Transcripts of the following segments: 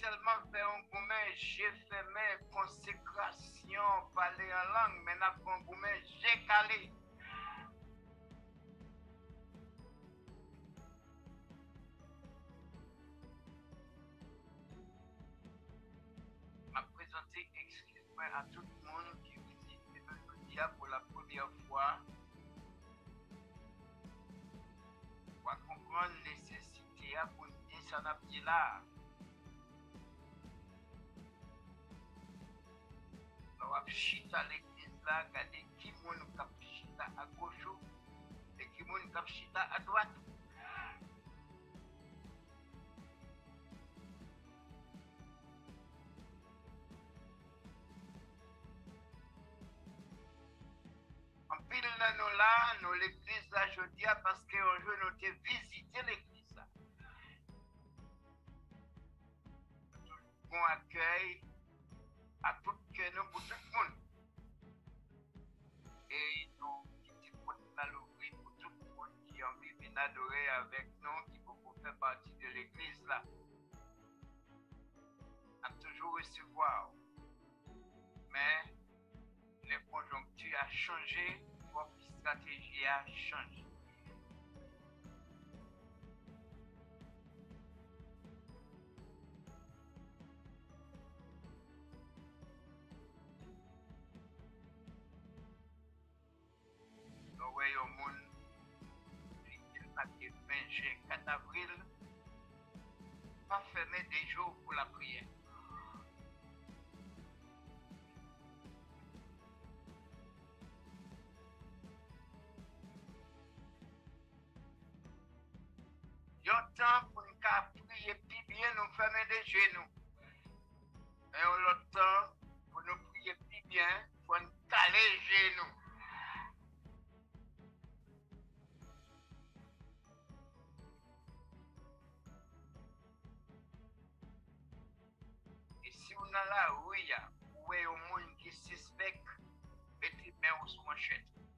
seulement fait un gourmet, j'ai fait mes consécrations, parler en langue, mais n'a pas un gourmet, j'ai calé. M'a présenté, excuse-moi, à tout le monde qui visite le dia pour la première fois. Pour comprendre la nécessité pour dire ça n'a pas dit là. On va chita l'église là, regarder qui moun kap chita à gauche et qui moun kap chita à droite. En pile dans nous là, nous l'église là, je dis parce qu'un jour nous avons visité l'église là. Bon accueil à tout nous pour tout le monde. Et nous, qui pour tout le monde qui a envie de adorer avec nous, qui peut faire partie de l'église là. À toujours recevoir. Mais les conjonctures ont changé, votre stratégie a changé. Nous voyons au monde, le 4 avril, pas fermer des jours pour la prière. Il y a un temps pour nous prier plus bien, nous fermer des genoux. Et on a le temps pour nous prier plus bien, pour nous caler les genoux. Et si on a là, oui, il y a un monde qui suspecte, mettez main sous manchette.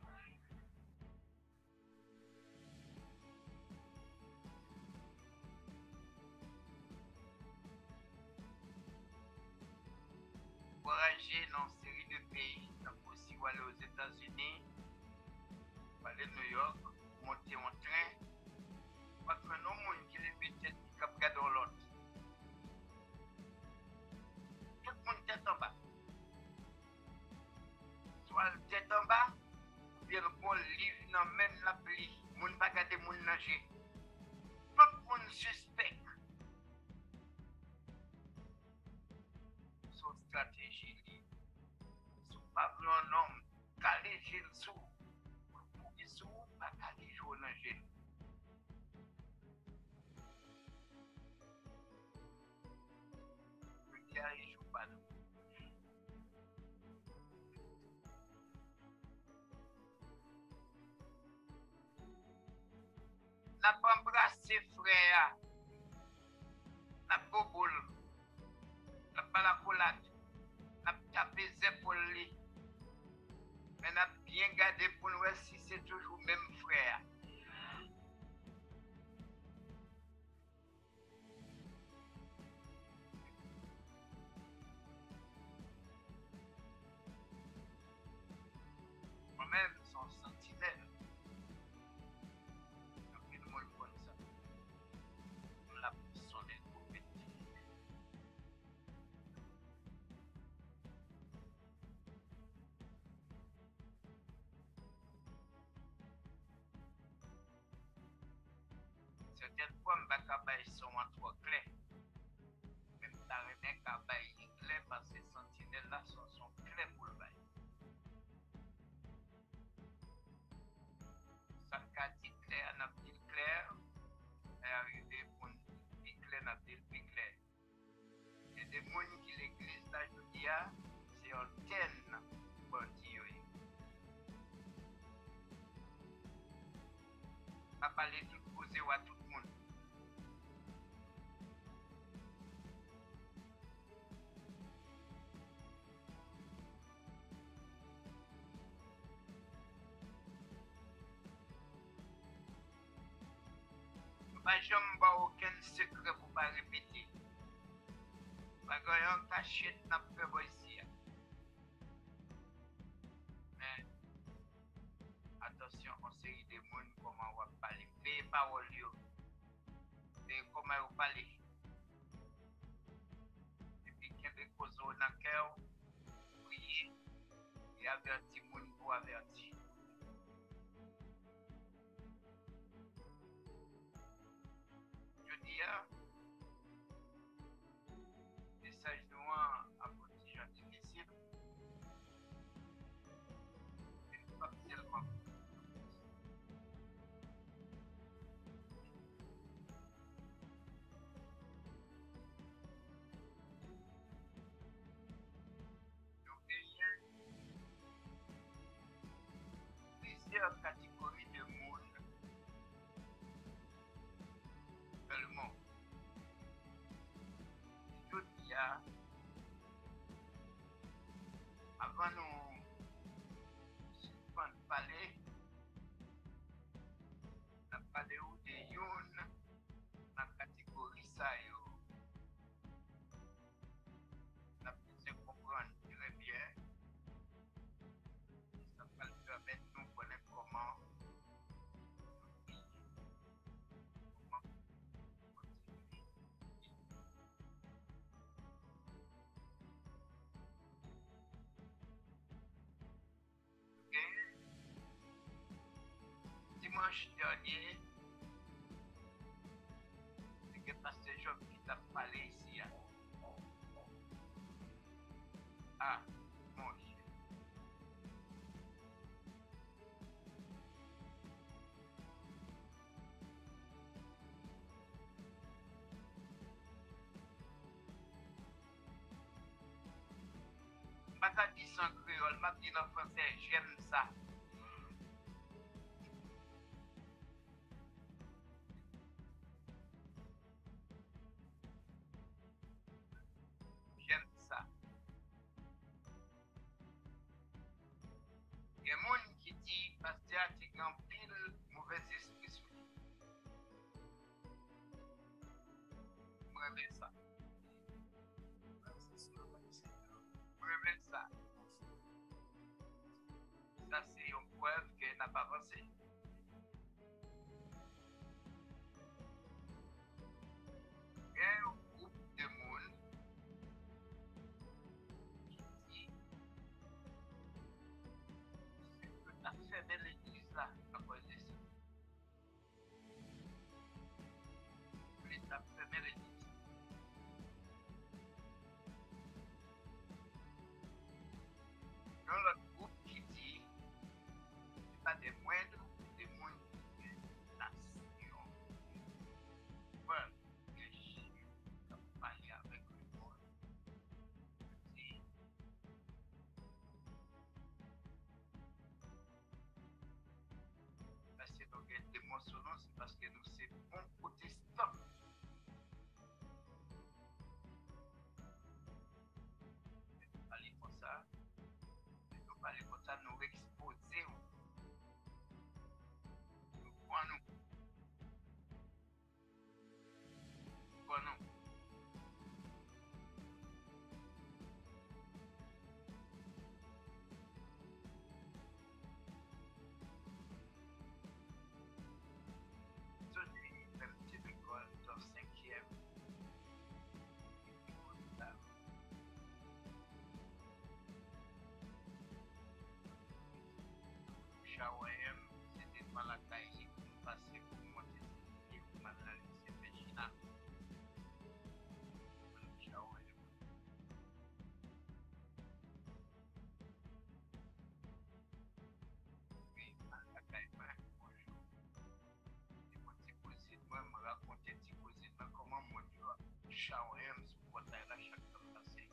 Voyager dans une série de pays, donc aussi aller aux États-Unis, aller New York, monter en train, parce que non monde qui les peut-être qui regarde dans l'autre. Tout le monde tête en bas. Soit le tête en bas, ou bien le bon livre dans même la pluie, monde pas garder monde nager. Tout le monde suspect. Son stratégie, son pavillon homme, caler gel sous, pour qu'il sous, pas caler jour dans gel. Le carré joue pas nous. N'a pas embrassé frère, n'a pas boule, n'a pas la collade, n'a pas tapé les épaules, mais n'a bien gardé pour nous si c'est toujours même frère. Moi-même, son sentinelle. Donc, nous le comme ça. Nous l'avons sonné pour petit. Certaines fois, je ne vais sont en trois clés. Même si je ne pas clé parce que les sentinelles là sont clés pour le bail. Ça qu'a dit clair, n'a pas dit clair, est arrivé pour dire clair, n'a pas dit clair. Il y a des gens qui l'église là, je dis, c'est antenne pour dire. Pas parler tout posé à tout le monde. Pas jamais aucun secret pour pas répéter. malgré un cachet n'a pas ici. Mais attention, on série de monde comment on va parler. Les paroles, et comment on parle. Et puis, qu'il y a des causes dans le cœur, prier et avertir le monde pour avertir. Je dis, message noir à petit gens difficile. C'est pas tellement. Plusieurs catégories de monde seulement. Je dis, avant nous parler, on a parlé de yon dans la catégorie ça. On a pu comprendre très bien. Ça va nous permettre de nous connaître comment continuer. Ok? Dimanche dernier, c'est que Pasteur Job qui t'a parlé ici. Ah, mon Dieu. Je ne dis pas en créole, je dis en français, j'aime ça. J'aime ça. Il y a des gens qui disent, Pasteur, tu as un pile mauvais esprit sur lui. Je révèle ça. Je révèle ça. Ça, c'est une preuve qu'elle n'a pas avancé. Il y a un groupe de monde qui dit que tu as fermé l'église là à cause de ça. Tu as fermé l'église. Il y a un autre groupe qui dit que ce n'est pas des moindres, des mondes de nation. Voilà. Parler avec le monde. Parce que nous avons des mensonges, c'est parce que nous sommes bons protestants. Nous parlons comme ça. Nous parlons comme ça, nous exposons. Nous croyons. Nous croyons. Même si l'école dans 5e, Shawaem, c'était dans la caille, passé pour monter et pour m'analyser Péchina. Shawaem. Oui, dans la caille, bonjour. Et mon petit cousin, moi, me raconter petit cousin, comment mon Dieu, Shawaem, c'est pour tailler la chaque temps passé.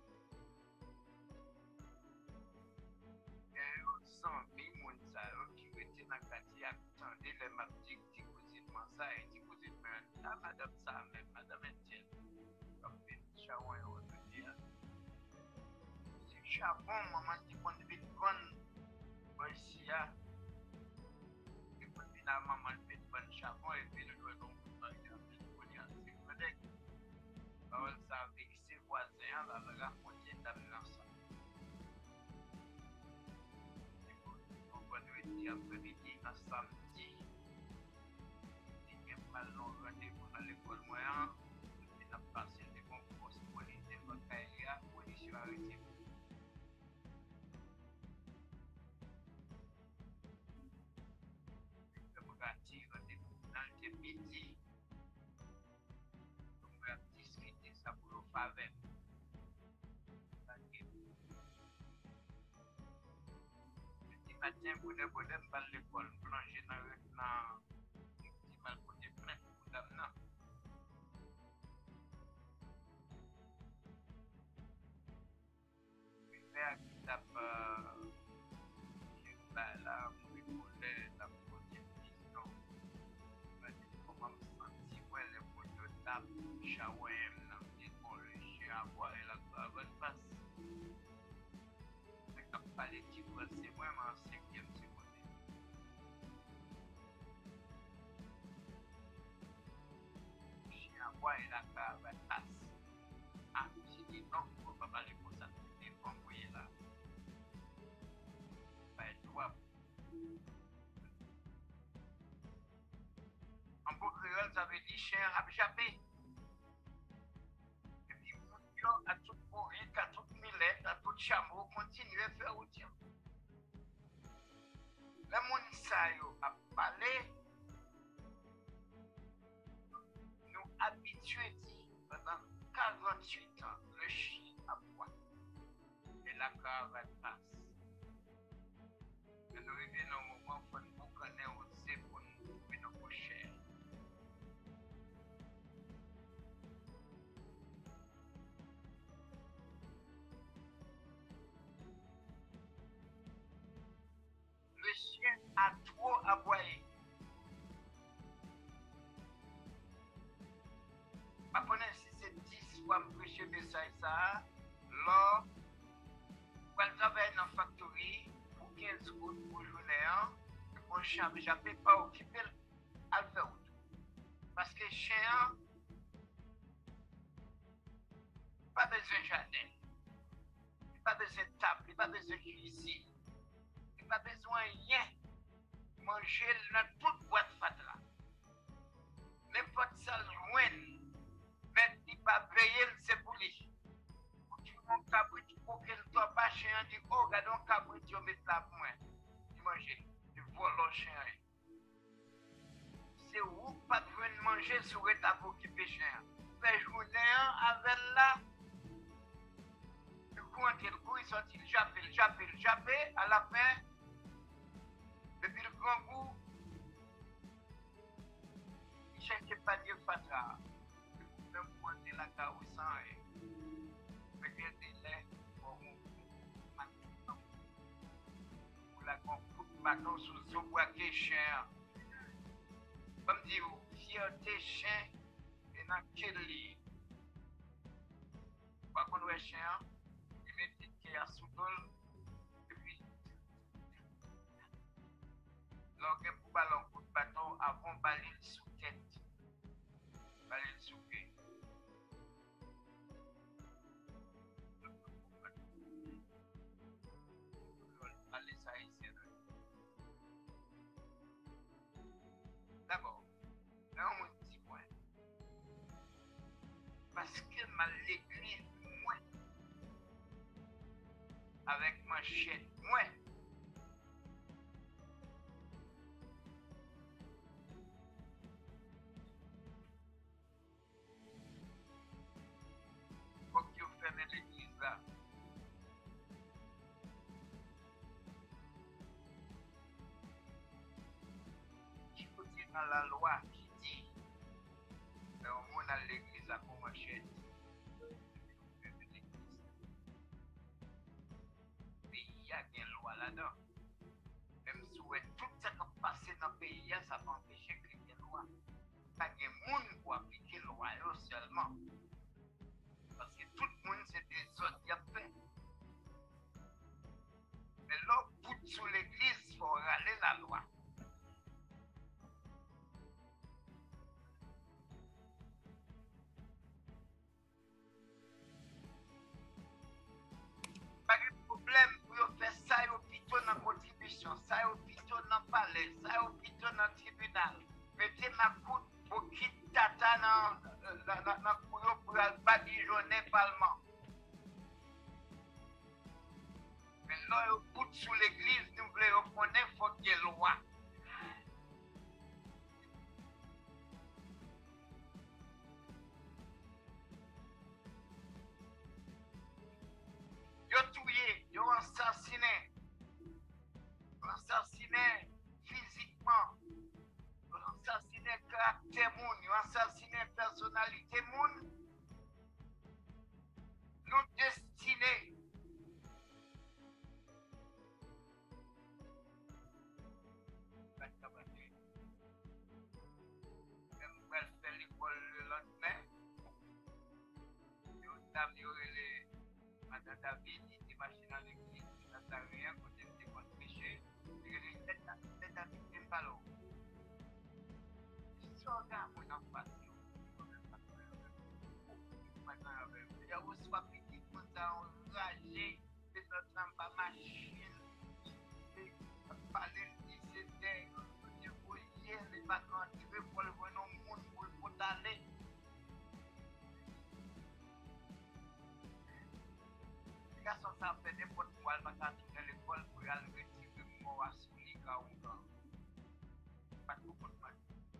Il y a eu 100 000 personnes qui étaient dans le quartier, attendaient les martyrs, petit cousin, ça, et petit cousin, ah, madame, ça, même, madame, Etienne. Comme des Shawaem, on veut dire. C'est charbon, maman, qui prend des bonnes. Ici, et puis finalement, on fait bon charbon et puis le doigt donc, il y a plus de c'est correct. Parole ça avec ses voisins, chien va me raconter d'amener ça. On va nous dire après-midi, un samedi. Il y a pas long rendez-vous dans l'école moyenne. Il a passé des concours politiques dans le pays, police a arrêté. Dans le midi, on va discuter ça pour le faveur. Le matin, vous devez pas l'école, plonger dans le petit mal pour des plaintes pour d'amener. Je vais qui tape là, pour écouter la première question. Comment me sentir, ouais, les mots de tape, chawem, l'école, j'ai à voir et la bonne face. C'est comme pas les petits c'est vraiment en 5e secondaire. J'ai à voir et la face. Ah, j'ai dit non, il ne faut pas parler pour ça. Il faut envoyer là. Toi. En beau créole, ça veut dire chien abjappé. Et puis, à tout pourri, à tout millet, à tout chameau, continue à faire autant. Le monde sayo a parlé, nous habitués pendant 48 ans, le chien à boire. Et la caravane passe. Nous revenons au moment où nous connaissons aussi pour nous trouver nos pochères. Le chien a trop aboyé. Je ne sais pas si c'est 10 fois me prêcher de ça et ça. Là, quand je travaille dans la factory, pour 15 secondes pour journée, mon chien ne peut pas occuper à le faire. Parce que le chien n'a pas besoin de jardin, il n'a pas besoin de table, il n'a pas besoin de cuisine, il n'a pas besoin de rien. Manger dans toute boîte fatra. N'importe ça loin, mais il ne va pas veiller, c'est pour lui. Tu montes un cabrit, tu peux qu'il ne soit pas chien, tu dis, oh, regarde un cabrit, tu mets là pour moi. Tu manges, tu voles le chien. C'est où pas besoin de manger sur l'état pour occuper chien. Fais journée avec là. Du coup, le coup, il sortit le jappé, à la fin, depuis le grand goût, il ne cherchait pas de fatra. Même pour la carousel, avec des délais pour la coup de bâton sous le bois qui est chien. Comme dit, fierté chien, et dans quel lit. Pas qu'on voit chien, il met des pieds à sous-dol, et puis, l'orgue pour ballon coup de bâton avant baler sous tête. Baler sous pied. Allez, ça ici. D'abord, là, on me dit, ouais. Parce que ma l'église, moi, avec ma chaîne, moi, faut que tu fermes l'église là. Il faut dire dans la loi qui dit, mais au moins dans l'église là, pour ma chaîne. Il y a une loi là-dedans. Même si tout ce qui est passé dans le pays, ça va empêcher qu'il y ait une loi. Pas de monde pour appliquer la loi seulement. Parce que tout le monde, c'est des autres qui ont fait. Mais là, pour sous l'église, il faut râler la loi. pral badigeonner parlement. Mais là, au bout sous l'église, nous voulons connaître qu'il faut qu'il y ait loi. Yo tué, yo assassiné physiquement, yo assassiné caractère moun, yo assassiné personnalité moun, nous destinés. Même faire l'école le lendemain, yo t'améliorer les Madame David, il dit machine à l'église, ça n'a rien, côté de contre péché, c'est David qui est pas là. Si on a mon enfant, il y a aussi pas petit pour ça, enragé, c'est notre âme pas machine, parler de c'était, les vacances, tu veux pour le voir dans le monde, pour le aller. Les garçons, ça fait des potes pour aller à l'école pour aller retirer mon à Soulika ou pas. Pas de beaucoup de mal.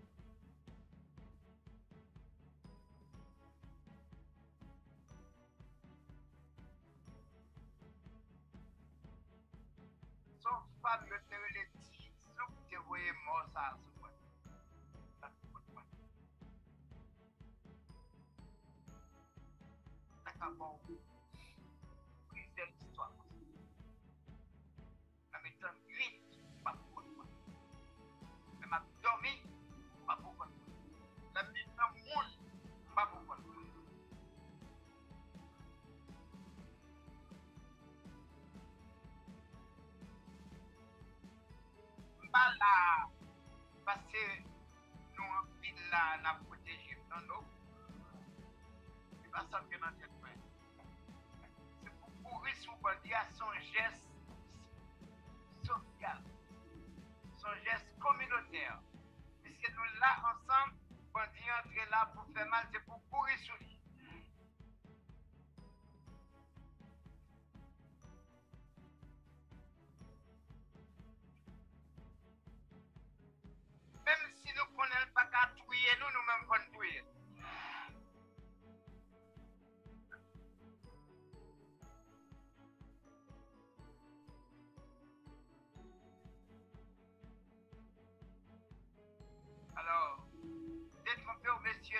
Son femme, je te les petits, sauf que tu voyais mort ça, pas de beaucoup de mal. Ça bon. Brisez l'histoire. La méthode grite, pas beaucoup de mal. Mais m'a dormi, pas beaucoup de mal. La méthode moule, pas beaucoup de mal. Pas là, parce que nous, en ville là, n'a protégé non, non. C'est pas ça que notre tête fait. C'est pour courir sous bandit à son geste social, son geste communautaire. Puisque nous là ensemble, bandit entre là pour faire mal, c'est pour courir sous lui. Même si nous ne connaissons pas qu'à tuer nous, nous-mêmes qu'on tuer. Alors, détrompez aux messieurs,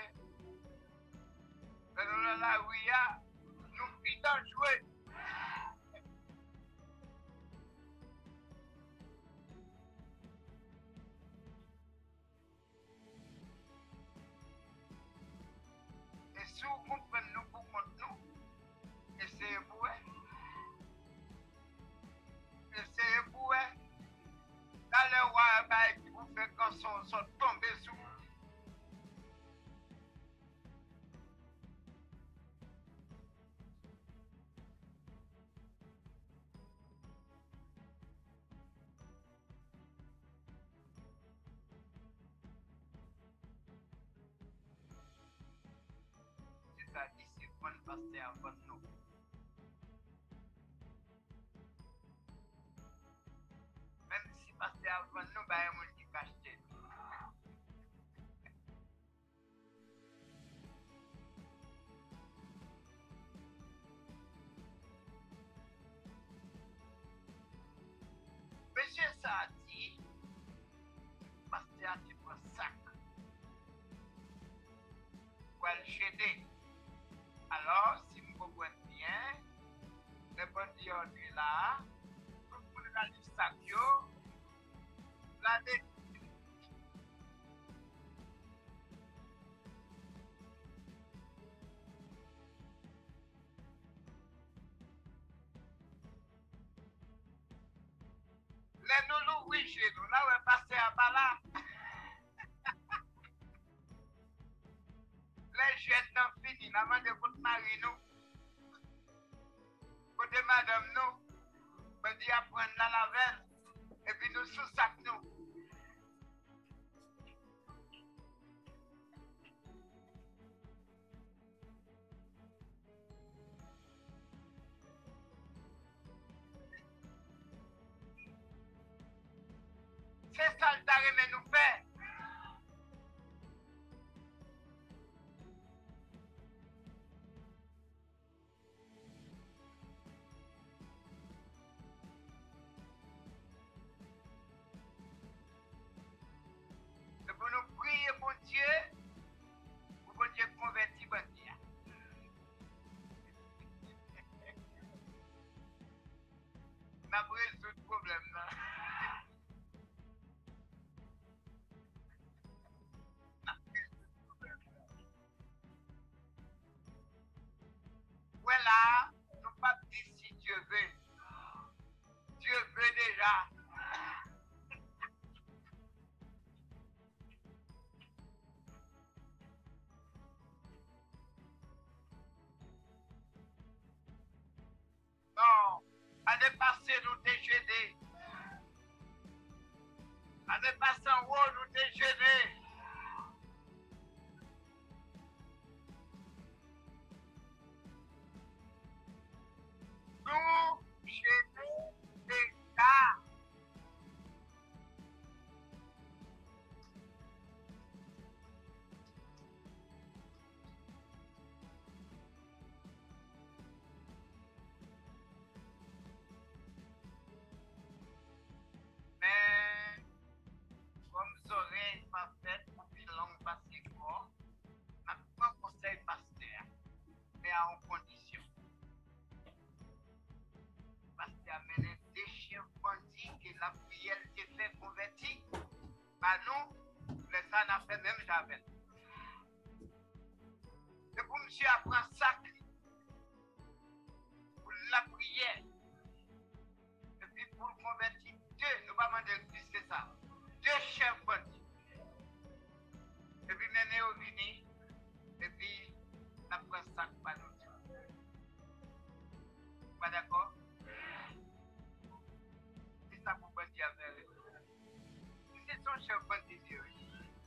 quand nous là où il y a, nous pitons jouer. Et si vous comprenez nous pour contre nous, essayez pour eux. Essayez pour eux. Dans le roi qui vous fait quand sont tombés sous vous. C'est ça, ici, qu'on passe avant nous. Même si passe avant nous, bah, il y a un monde qui cache. Monsieur ça a dit, pasteur qui prend sac pour le jeter. Alors, si vous comprenez bien, le bon Dieu est là, vous prenez la liste sac, la les noulous, oui, chez nous, là, on est passé à Bala. Les jeunes n'ont fini, la main de votre mari, nous. Côté madame, nous. On dit à prendre la lavelle, et puis nous sous sac, nous. C'est ça le taré, mais nous fait. C'est pour nous prier, bon Dieu, pour bon Dieu convertir, bon Dieu. On a résolu le problème là. Voilà, nous pas dire si Dieu veut. Dieu veut déjà. Non, année passée, nous t'ai gêné. Année passée, en haut, nous t'ai gêné. Nous gênons déjà. Mais, comme vous aurez pas fait, depuis long passé quoi, on a conseil pasteur, mais à une condition. Pasteur a mené des chiens bandits que la prière était fait convertir. Bah nous, les ça n'a fait même jamais. Et pour monsieur apprendre ça, pour la prière, et puis pour convertir deux, nous pas demander plus que ça, deux chefs bandits. Et puis maintenant, au vini, et puis après ça, pas nous. Pas d'accord? C'est ça pour bandit à faire. C'est son chef bandit, oui.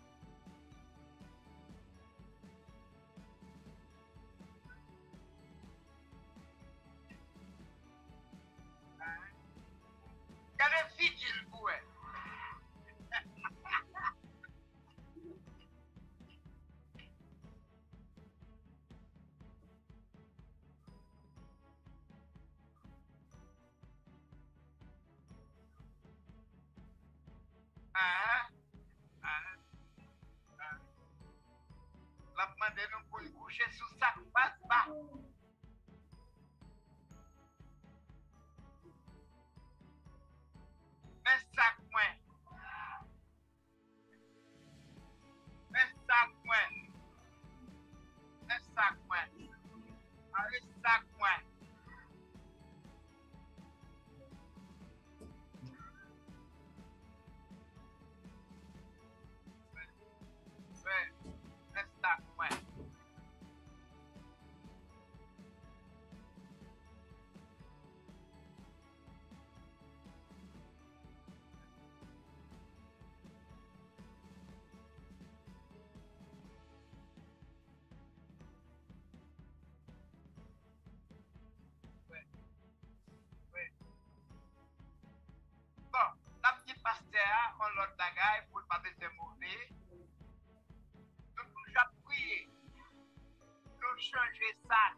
Quelle est vigile pour elle? La demande nous pour nous coucher sous sa passe bas. Un sac moins. Un sac moins. Un sac moins. Un sac moins. Un sac moins. Bon, la petite pasteur, on l'autre bagaille pour ne pas être mauvais. Nous nous prier. Nous changer ça.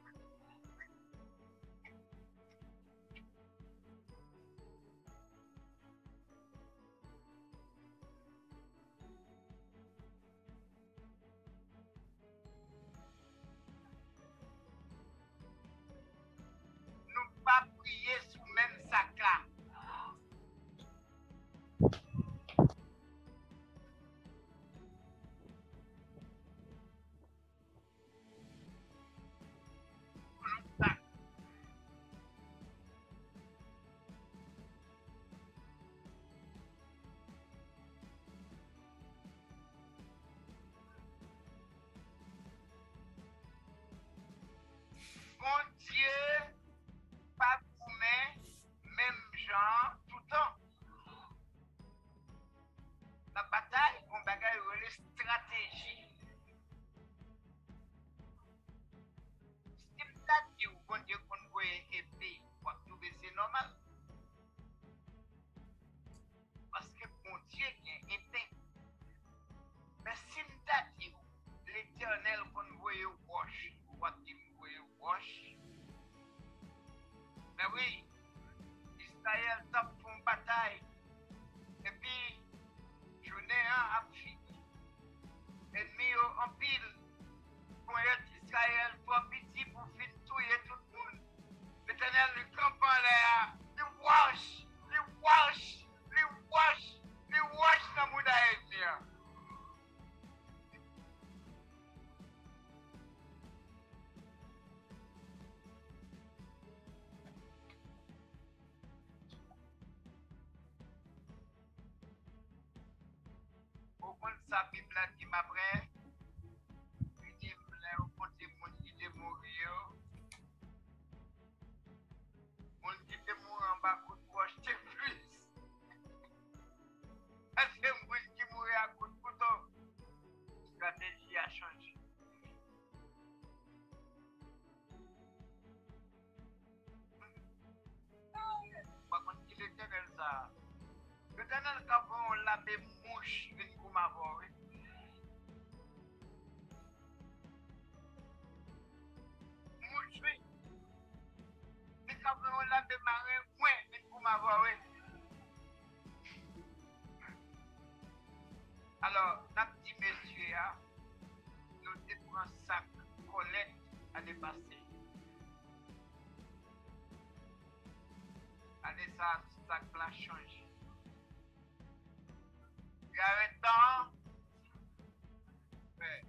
Nous pas prier sous même sac là. oui, Israël tape une bataille. Et puis, journée a fini. Ennemi en pile. Pour Israël, trop petit pour finir tout le monde. L'Éternel, le camp en l'air, il wash dans le monde haïtien. Au moins, sa Bible qui m'après, il dit, au côté de mon qui est mort, mon qui est mort en bas, coup de wash, c'est plus. C'est mon qui mourit à coup de couteau. La stratégie a changé. Par contre, il est éternel ça. L'éternel, quand on l'a fait mouche, il faut m'avoir. Mouche, oui. Et quand on l'a fait marrer, il faut m'avoir. Alors, notre petit monsieur, nous avons un sac collecte l'année passée. Allez, ça, sac l'a changé. Il y a un temps, il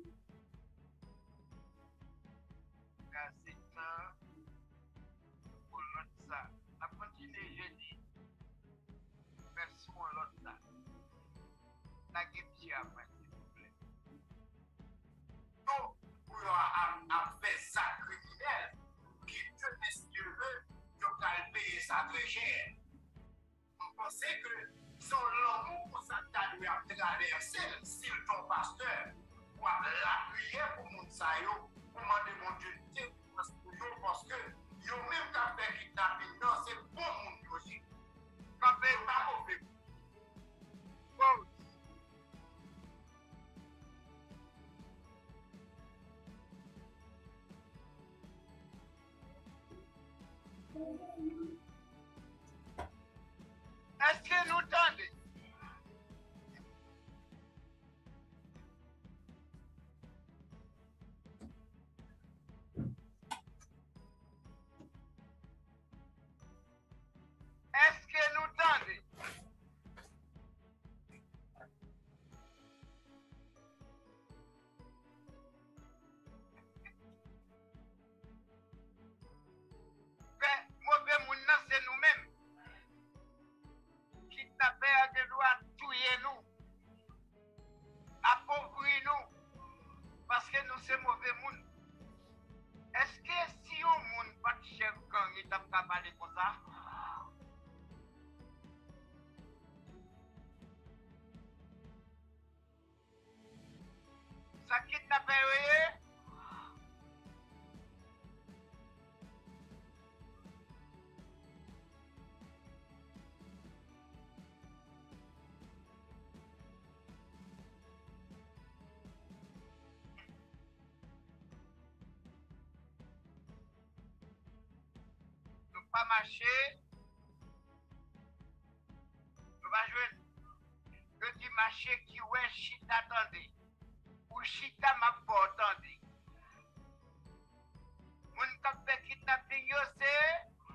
y a 7 ans, pour l'autre sac. On a continué jeudi, merci pour l'autre sac. La guépie après, s'il vous plaît. Nous, pour faire ça criminel, qui te dit si tu veux, tu vas payer ça très cher. On pensait que son l'amour pour ça t'a lui a traversé, s'il ton pasteur, pour l'appuyer pour mon saillot, pour demander mon Dieu, parce que yo même qu'à faire kidnapping, non, c'est bon mon Dieu aussi. Quand même, pas mauvais. Bon. Est-ce que nous tendez? Est-ce que nous tendez? Mauvais monde, c'est nous-mêmes. Kidnapper a de droit tuer nous, appauvrir nous, parce que nous sommes mauvais monde. Est-ce que si on monde pas de chef gang, il t'a pas parlé comme ça? Ça kidnapper, oui? Nous pas marcher, nous pas jouer. Je dis marcher qui ouais, chita attendez. Ou chita m'a pas attendez. Moun kap fait kidnapping yo c'est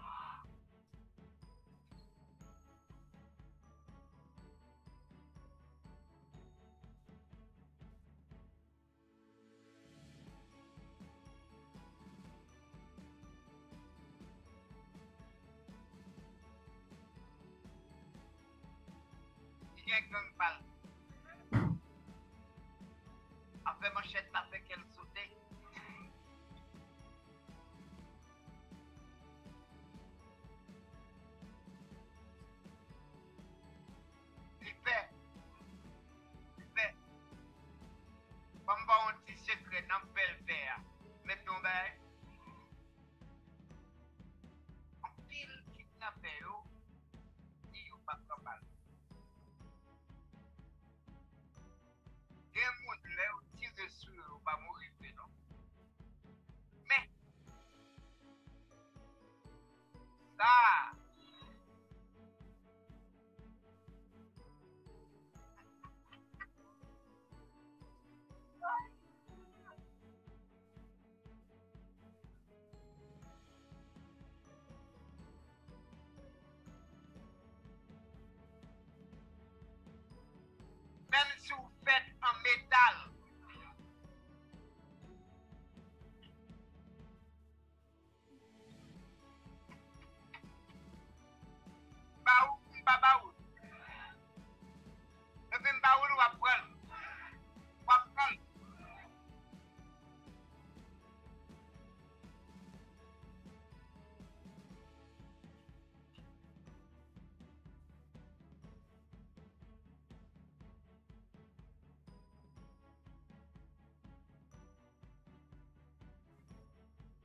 il y a gang balle. Après manchette n'a fait qu'elle sauter. Il fait. Comme on petit secret dans le bel verre. Mettons ben. En pile kidnappé yo. Il y a pas de balle. Il y a un monde là où tire sur eux, ou pas mourir, non? Mais,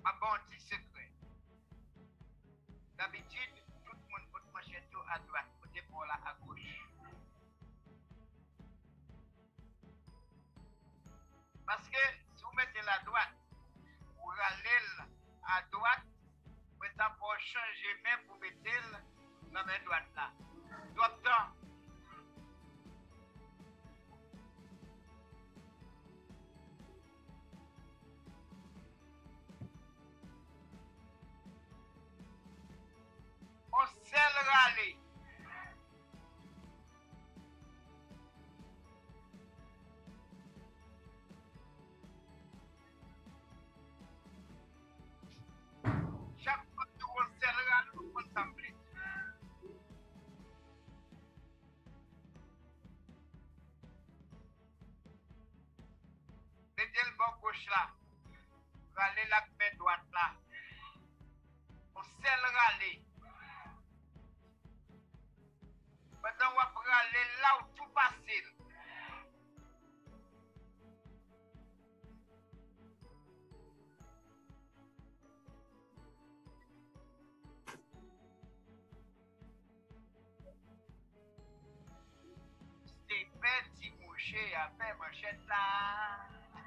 Ma bon petit secret. D'habitude, tout le monde peut manger tout à droite, côté pour là à gauche. Parce que si vous mettez la droite, vous allez à droite, vous êtes pour changer même pour mettre la main droite là. Docteur, on sait le râler. Chaque fois que on sait le râler, on contemple. Mettez le bord gauche là. Râler la main droite là. On sait le râler. Maintenant, on va râler là où tout facile. C'est petit moucher après manchette là.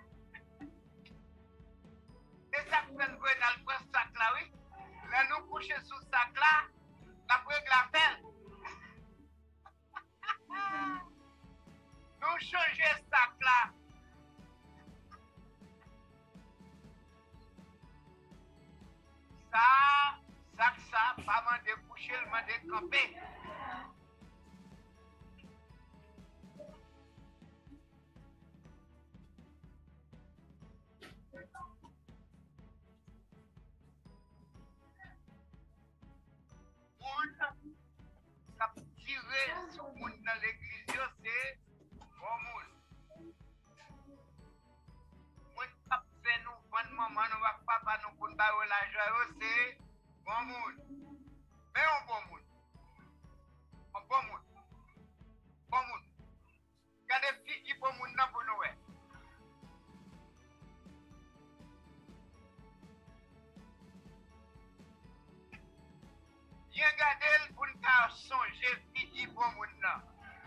Et ça fait le bruit dans le sac là, oui. Là, nous coucher sous le sac là, la brique la pelle. Nous changer ce sac là. Ça, pas m'en coucher, m'en camper. Ça tirer sur le monde dans l'église, c'est bon monde. Moi, ça fait nous, bonne maman, nous, papa, nous, pour nous l'argent, c'est bon monde. Mais on bon monde. On bon monde. Bon monde. Regardez filles qui bon monde dans pour nous. Bien regardez pour nous songer filles qui bon monde là.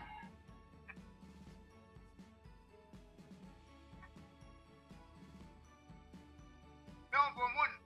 Mais on bon monde.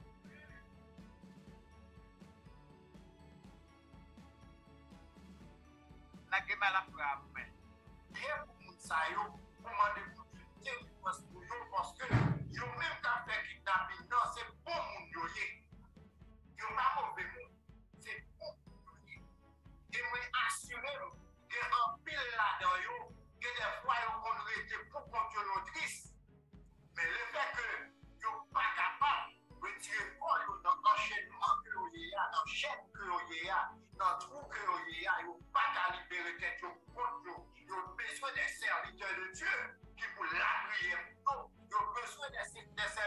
La game à la frappe. Rien pour moun sa yo, pour demander pour du territoire pour yo, parce que yo même qu'à faire kidnapping, non, c'est bon moun yo yé. Yo pas mauvais moun, c'est bon moun yo yé. Et moi assurer que en pile là-dedans yo, que des fois yo qu'on rete pour contrôlatrice. Mais le fait que yo pas capable de retirer fort yo dans l'enchaînement que yo yé, dans chaîne que yo yé, dans trou que yo yé, yo pas qu'à libérer tête yo contre yo. Ils ont besoin des serviteurs de Dieu qui pour la prière. Ils ont besoin des serviteurs